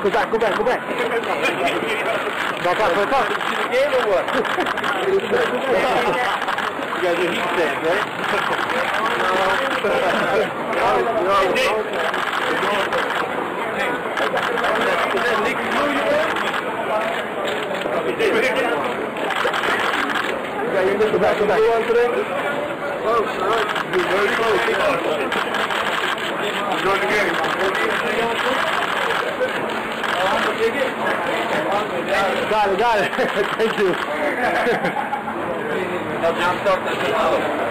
Go back. Go back. Back up. The game or what? You guys are heat fans, right? Is that Nick Blue you want? Go back. Blue on today? Close, very close. Enjoy the game. Got it. Thank you. Now, John, start this.